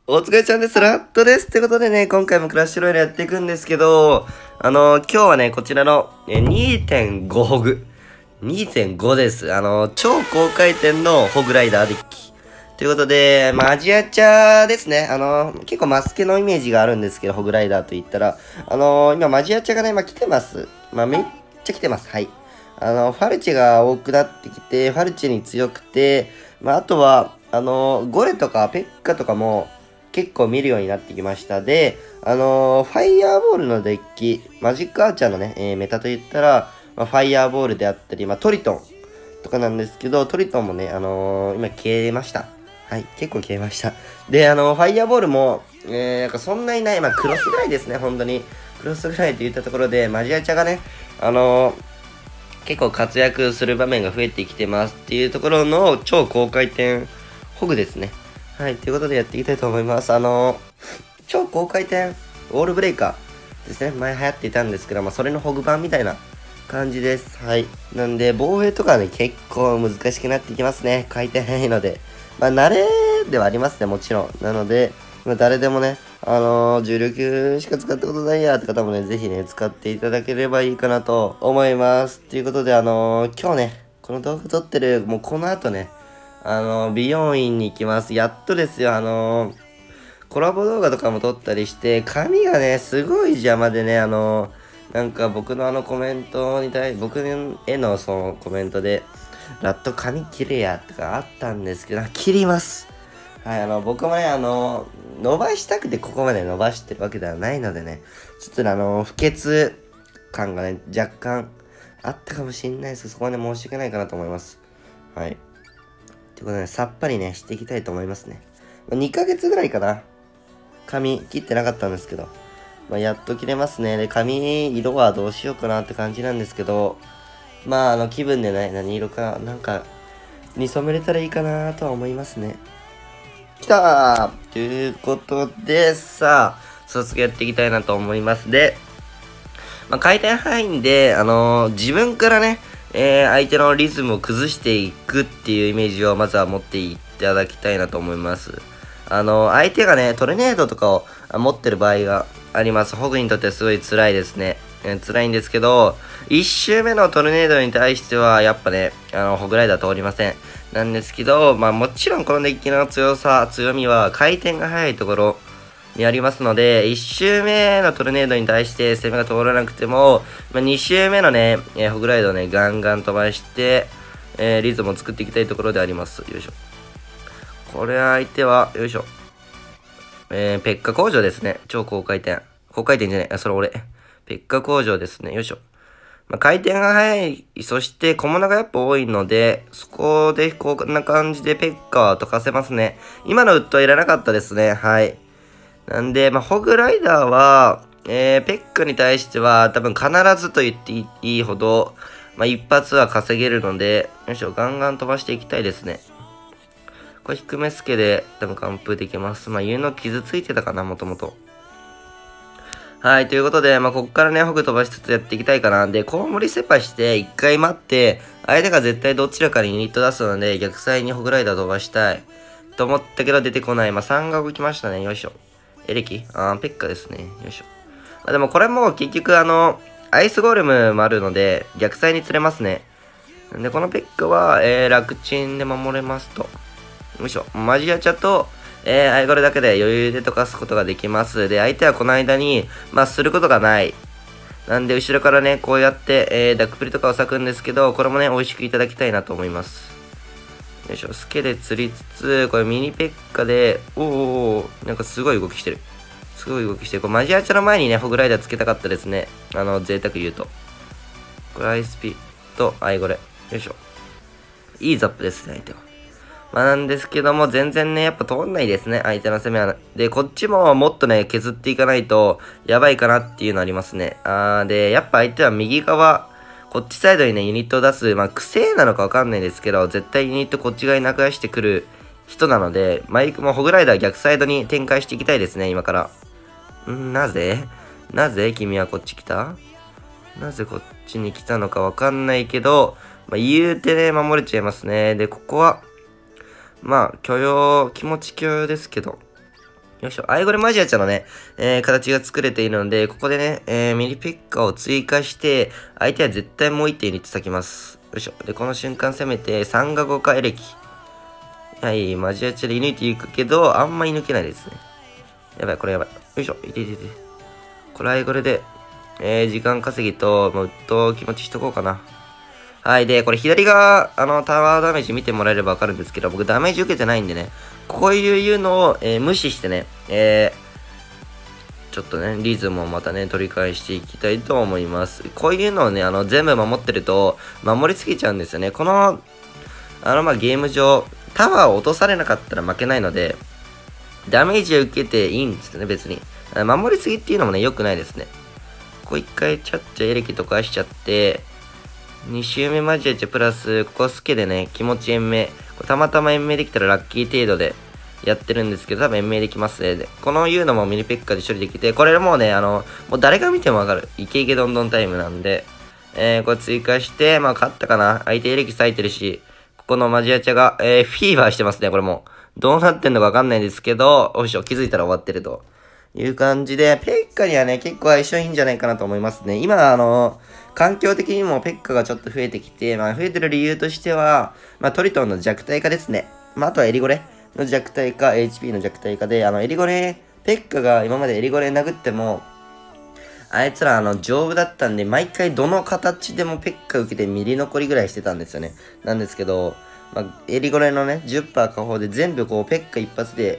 お疲れちゃんです。ラットです。ってことでね、今回もクラッシュロイヤルやっていくんですけど、今日はね、こちらの2.5ホグ。2.5です。超高回転のホグライダーデッキ。ということで、アジアチャですね。結構マスケのイメージがあるんですけど、ホグライダーと言ったら、今マジアチャがね、来てます。めっちゃ来てます。はい。ファルチェが多くなってきて、ファルチェに強くて、あとは、ゴレとかペッカとかも、結構見るようになってきました。で、ファイヤーボールのデッキ、マジックアーチャーのね、メタと言ったら、ファイヤーボールであったり、トリトンとかなんですけど、トリトンもね、今消えました。はい、結構消えました。で、ファイヤーボールも、なんかそんなにない、クロスぐらいですね、本当に。クロスぐらいといったところで、マジアチャがね、結構活躍する場面が増えてきてますっていうところの超高回転ホグですね。はい、ということでやっていきたいと思います。超高回転ウォールブレイカーですね。前流行っていたんですけど、それのホグ版みたいな感じです。はい。なんで、防衛とかね、結構難しくなってきますね。回転早いので。慣れではありますね、もちろん。なので、誰でもね、重力しか使ったことないやって方もね、ぜひね、使っていただければいいかなと思います。ということで、今日ね、この動画撮ってる、もうこの後ね、美容院に行きます。やっとですよ、コラボ動画とかも撮ったりして、髪がね、すごい邪魔でね、なんか僕のコメントに僕へのそのコメントで、ラット髪切れやとかあったんですけど、切ります。はい、僕もね、伸ばしたくてここまで伸ばしてるわけではないのでね、ちょっと不潔感がね、若干あったかもしれないです。そこはね、申し訳ないかなと思います。はい。ということで、さっぱりね、していきたいと思いますね。2ヶ月ぐらいかな。髪切ってなかったんですけど。やっと切れますね。で、髪色はどうしようかなって感じなんですけど、気分でね、何色か、なんか、に染めれたらいいかなとは思いますね。きたーということで、さあ、早速やっていきたいなと思います。で、回転範囲で、自分からね、相手のリズムを崩していくっていうイメージをまずは持っていただきたいなと思います。相手がね、トルネードとかを持ってる場合があります。ホグにとってはすごい辛いですね。辛いんですけど、1周目のトルネードに対しては、やっぱね、ホグライダー通りません。なんですけど、もちろんこのデッキの強みは回転が速いところにありますので、1周目のトルネードに対して攻めが通らなくても、2周目のね、ホグライドをね、ガンガン飛ばして、リズムを作っていきたいところであります。よいしょ。これ相手は、よいしょ。ペッカ工場ですね。超高回転。高回転じゃない。それ俺。ペッカ工場ですね。よいしょ。回転が速い。そして小物がやっぱ多いので、そこでこんな感じでペッカは溶かせますね。今のウッドはいらなかったですね。はい。なんで、ホグライダーは、ペッカに対しては多分必ずと言っていいほど、一発は稼げるので、よいしょ、ガンガン飛ばしていきたいですね。これ低めスケで多分完封できます。湯の傷ついてたかな、もともと。はい、ということで、ここからね、ホグ飛ばしつつやっていきたいかな。で、コウモリセパして、一回待って、相手が絶対どちらかにユニット出すので、逆サイにホグライダー飛ばしたい。と思ったけど出てこない。3が動きましたね。よいしょ。エレキペッカですね。よいしょ。でもこれも結局アイスゴーレムもあるので、逆サイに釣れますね。で、このペッカは、楽ちんで守れますと。よいしょ。マジアチャと、アイゴレだけで余裕で溶かすことができます。で、相手はこの間に、することがない。なんで、後ろからね、こうやって、ダックプリとかを割くんですけど、これもね、美味しくいただきたいなと思います。よいしょ。スケで釣りつつ、これミニペッカで、なんかすごい動きしてる。すごい動きしてる。これマジアチャの前にね、ホグライダーつけたかったですね。贅沢言うと。これアイスピとアイゴレ。よいしょ。いいザップですね、相手は。なんですけども、全然ね、やっぱ通んないですね、相手の攻めは。で、こっちももっとね、削っていかないと、やばいかなっていうのありますね。で、やっぱ相手は右側、こっちサイドにね、ユニットを出す、癖なのかわかんないですけど、絶対ユニットこっち側に流してくる人なので、もうホグライダー逆サイドに展開していきたいですね、今から。なぜ君はこっち来た？なぜこっちに来たのかわかんないけど、言うてね、守れちゃいますね。で、ここは、許容、気持ち許容ですけど、 よいしょ。アイゴレマジアちゃんのね、形が作れているので、ここでね、ミニペッカを追加して、相手は絶対もう1手に叩きます。よいしょ。で、この瞬間攻めて、3が5かエレキ。はい、マジアチャで射抜いていくけど、あんま射抜けないですね。やばい、これやばい。よいしょ。いていていて。これアイゴレで、時間稼ぎと、もうウッド気持ちしとこうかな。はい。で、これ左側、タワーダメージ見てもらえればわかるんですけど、僕ダメージ受けてないんでね、こういうのを、無視してね、ちょっとね、リズムをまたね、取り返していきたいと思います。こういうのをね、全部守ってると、守りすぎちゃうんですよね。この、ゲーム上、タワーを落とされなかったら負けないので、ダメージを受けていいんですよね、別に。守りすぎっていうのもね、良くないですね。こう一回、ちゃっちゃエレキとかしちゃって、2周目マジアチャプラス、ここスケでね、気持ち延命。たまたま延命できたらラッキー程度でやってるんですけど、多分延命できますね。でこのいうのもミニペッカで処理できて、これもうね、もう誰が見てもわかる。イケイケどんどんタイムなんで、これ追加して、まあ勝ったかな。相手エレキ割いてるし、ここのマジアチャが、フィーバーしてますね、これも。どうなってんのかわかんないんですけど、おいしょ、気づいたら終わってると。いう感じで、ペッカにはね、結構相性いいんじゃないかなと思いますね。今、環境的にもペッカがちょっと増えてきて、まあ増えてる理由としては、まあトリトンの弱体化ですね。まああとはエリゴレの弱体化、HP の弱体化で、エリゴレ、ペッカが今までエリゴレ殴っても、あいつら丈夫だったんで、毎回どの形でもペッカ受けてミリ残りぐらいしてたんですよね。なんですけど、まあ、エリゴレのね、10%下方で全部こう、ペッカ一発で、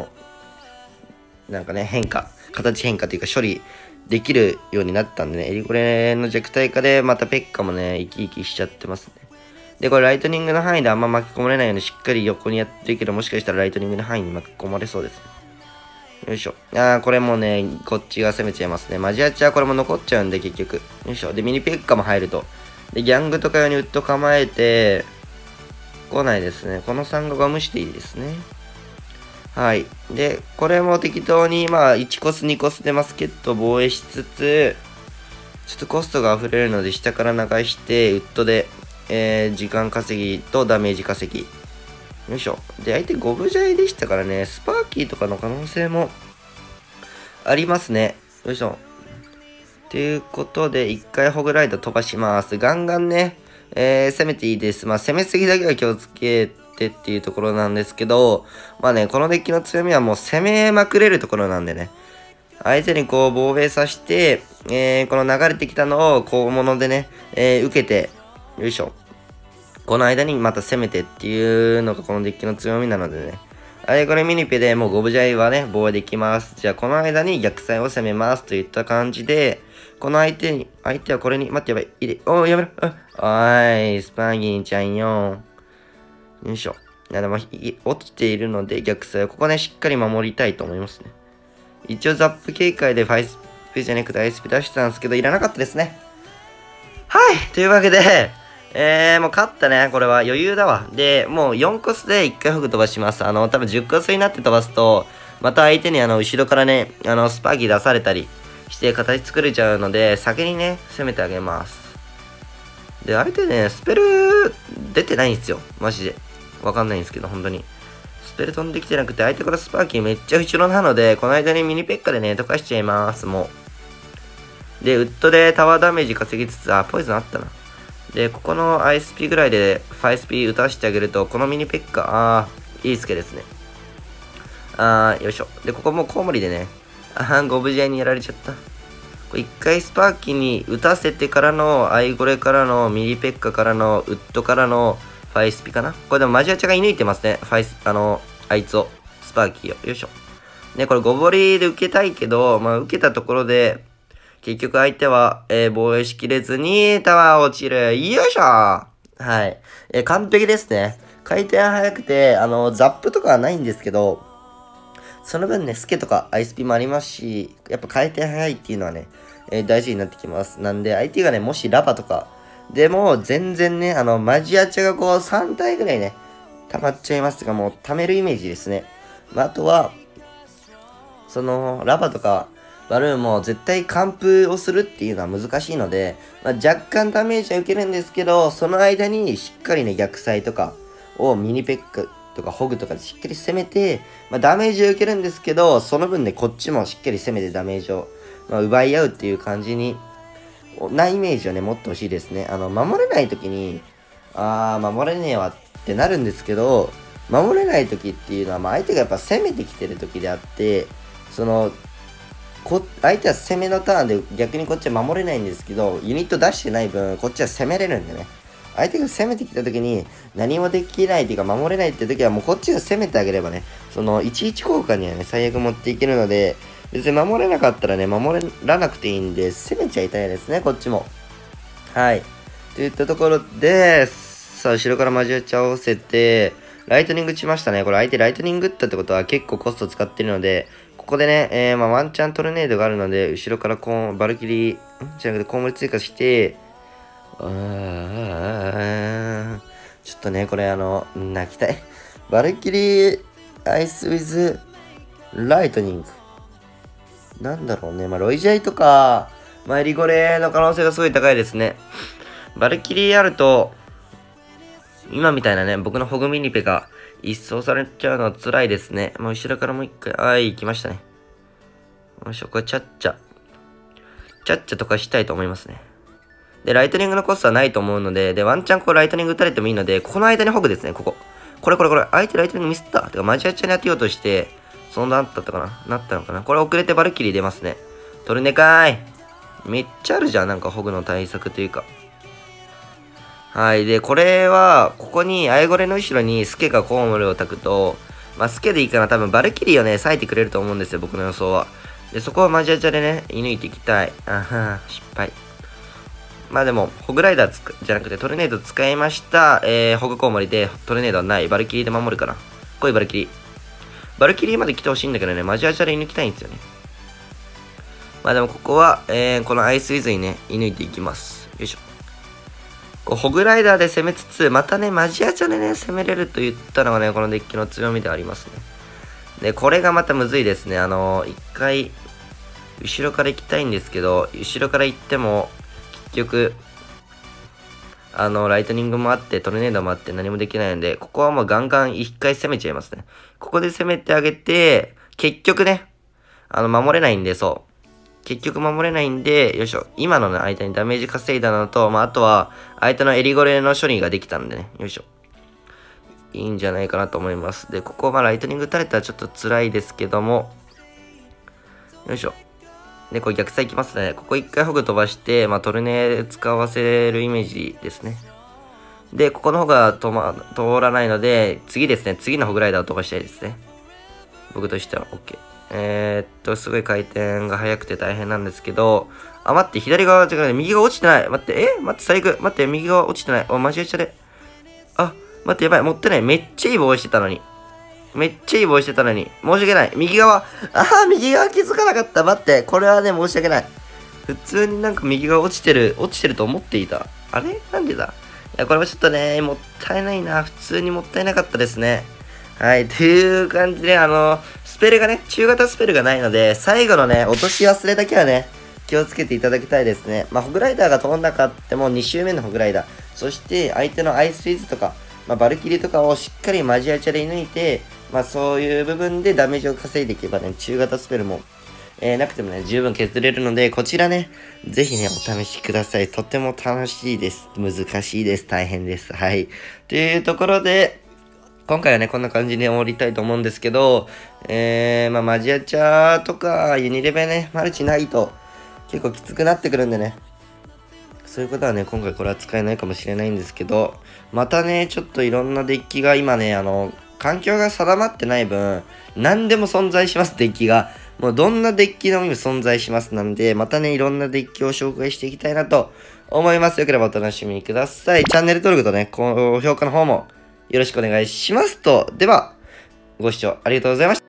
なんかね、形変化というか処理できるようになったんでね、エリゴレの弱体化でまたペッカもね、生き生きしちゃってますね。で、これライトニングの範囲であんま巻き込まれないようにしっかり横にやってるけど、もしかしたらライトニングの範囲に巻き込まれそうですね。よいしょ。これもね、こっちが攻めちゃいますね。マジアチはこれも残っちゃうんで、結局。よいしょ。で、ミニペッカも入ると。で、ギャングとか用にウッド構えて、来ないですね。この3がガムしていいですね。はい。で、これも適当に、まあ、1コス、2コスでマスケットを防衛しつつ、ちょっとコストが溢れるので、下から流して、ウッドで、時間稼ぎとダメージ稼ぎ。よいしょ。で、相手ゴブジャイでしたからね、スパーキーとかの可能性もありますね。よいしょ。ということで、一回ホグライド飛ばします。ガンガンね、攻めていいです。まあ、攻めすぎだけは気をつけてっていうところなんですけど、まあね、このデッキの強みはもう攻めまくれるところなんでね。相手にこう防衛させて、この流れてきたのを小物でね、受けて、よいしょ。この間にまた攻めてっていうのがこのデッキの強みなのでね。これミニペでもうゴブジャイはね、防衛できます。じゃあこの間に逆サイを攻めますといった感じで、この相手はこれに、待ってやばい、やめろ。おーい、スパーギーちゃんよ。よいしょ。でも、落ちているので逆サイをここね、しっかり守りたいと思いますね。一応ザップ警戒でファイスピじゃなくてアイスピ出したんですけど、いらなかったですね。はい、というわけで、もう勝ったね。これは余裕だわ。で、もう4コスで1回フグ飛ばします。多分10コスになって飛ばすと、また相手に後ろからね、スパーギー出されたりして形作れちゃうので、先にね、攻めてあげます。で、相手ね、スペル出てないんですよ。マジで。わかんないんですけど、本当に。スペル飛んできてなくて、相手からスパーキーめっちゃ後ろなので、この間にミニペッカでね、溶かしちゃいます。もう。で、ウッドでタワーダメージ稼ぎつつ、ポイズンあったな。で、ここのアイスピぐらいでファイスピ打たしてあげると、このミニペッカ、いいスケですね。よいしょ。で、ここもコウモリでね、ゴブジャイにやられちゃった。これ一回スパーキに打たせてからの、アイゴレからの、ミニペッカからの、ウッドからの、ファイスピかな。これでもマジアチャが射抜いてますね。あいつを。スパーキーを。よいしょ。ね、これゴボリで受けたいけど、まあ受けたところで、結局相手は、防衛しきれずにタワー落ちる。よいしょ。はい。完璧ですね。回転速くて、ザップとかはないんですけど、その分ね、スケとかアイスピもありますし、やっぱ回転速いっていうのはね、大事になってきます。なんで、相手がね、もしラバとか、でも、全然ね、マジアチャがこう、3体ぐらいね、溜まっちゃいますが、もう、溜めるイメージですね。まあ、あとは、ラバとか、バルーンも絶対完封をするっていうのは難しいので、まあ、若干ダメージは受けるんですけど、その間にしっかりね、逆サイとかをミニペッカとかホグとかでしっかり攻めて、まあ、ダメージを受けるんですけど、その分ね、こっちもしっかり攻めてダメージを、まあ、奪い合うっていう感じに、なイメージをね、持ってほしいですね。守れない時に、守れねえわってなるんですけど、守れない時っていうのは、まあ、相手がやっぱ攻めてきてる時であって、相手は攻めのターンで逆にこっちは守れないんですけど、ユニット出してない分、こっちは攻めれるんでね。相手が攻めてきた時に何もできないというか守れないって時はもうこっちが攻めてあげればね、11交換にはね、最悪持っていけるので、別に守れなかったらね、守らなくていいんで、攻めちゃいたいですね、こっちも。はい。といったところで、さあ、後ろから交わっちゃわせて、ライトニングしましたね。これ相手ライトニング打ったってことは結構コスト使ってるので、ここでね、ワンチャントルネードがあるので、後ろからバルキリー、じゃなくてコウモリ追加して、ちょっとね、これ泣きたい。バルキリー、アイスウィズ、ライトニング。なんだろうね、まあ、ロイジャイとか、まあ、エリゴレの可能性がすごい高いですね。バルキリーあると、今みたいなね、僕のホグミニペが一掃されちゃうのは辛いですね。もう後ろからもう一回、行きましたね。よいしょ、これチャッチャとかしたいと思いますね。で、ライトニングのコストはないと思うので、で、ワンチャンこうライトニング打たれてもいいので、この間にホグですね、ここ。これ。相手ライトニングミスった。てか、マジアチャに当てようとして、そんなあったかななったのかなこれ遅れてバルキリー出ますね。トルネかーい。めっちゃあるじゃん、なんかホグの対策というか。はい。で、これは、ここに、アイゴレの後ろにスケがコウモリを炊くと、まあ、スケでいいかな。多分、バルキリーをね、割いてくれると思うんですよ、僕の予想は。で、そこはマジアチャでね、射抜いていきたい。失敗。まあでも、ホグライダーじゃなくてトルネード使いました。ホグコウモリでトルネードはない。バルキリーで守るかな。来い、バルキリー。バルキリーまで来てほしいんだけどね、マジアチャで射抜きたいんですよね。まあでも、ここは、このアイスウィズにね、射抜いていきます。よいしょ。ホグライダーで攻めつつ、またね、マジアチャでね、攻めれると言ったのがね、このデッキの強みでありますね。で、これがまたむずいですね。一回、後ろから行きたいんですけど、後ろから行っても、結局、ライトニングもあって、トルネードもあって何もできないので、ここはもうガンガン一回攻めちゃいますね。ここで攻めてあげて、結局ね、守れないんで、そう。結局守れないんで、よいしょ。今のね、間にダメージ稼いだのと、まあ、あとは、相手のエリゴレの処理ができたんでね、よいしょ。いいんじゃないかなと思います。で、ここ、まあ、ライトニング打たれたらちょっと辛いですけども、よいしょ。で、これ逆サイきますね。ここ一回ホグ飛ばして、まあ、トルネ使わせるイメージですね。で、ここの方が通らないので、次ですね。次のホグライダーを飛ばしたいですね。僕としては OK。すごい回転が速くて大変なんですけど、待って、左側、違うね、右側落ちてない。待って、待って、最悪。待って、右側落ちてない。マジで下で。待って、やばい、持ってない。めっちゃいいボールしてたのに。申し訳ない。右側。右側気づかなかった。待って。これはね、申し訳ない。普通になんか右側落ちてると思っていた。あれなんでだいや、これもちょっとね、もったいないな。普通にもったいなかったですね。はい。っていう感じで、スペルがね、中型スペルがないので、最後のね、落とし忘れだけはね、気をつけていただきたいですね。まあ、ホグライダーが通んなかっても2周目のホグライダー。そして、相手のアイスフィズとか、まあ、バルキリとかをしっかりマジアチャで抜いて、まあそういう部分でダメージを稼いでいけばね、中型スペルも、なくてもね、十分削れるので、こちらね、ぜひね、お試しください。とても楽しいです。難しいです。大変です。はい。というところで、今回はね、こんな感じで終わりたいと思うんですけど、まあマジアチャとか、ユニレベね、マルチないと、結構きつくなってくるんでね。そういうことはね、今回これは使えないかもしれないんですけど、またね、ちょっといろんなデッキが今ね、環境が定まってない分、何でも存在します、デッキが。もうどんなデッキでも存在しますなんで、またね、いろんなデッキを紹介していきたいなと思います。よければお楽しみください。チャンネル登録とね、高評価の方もよろしくお願いしますと。では、ご視聴ありがとうございました。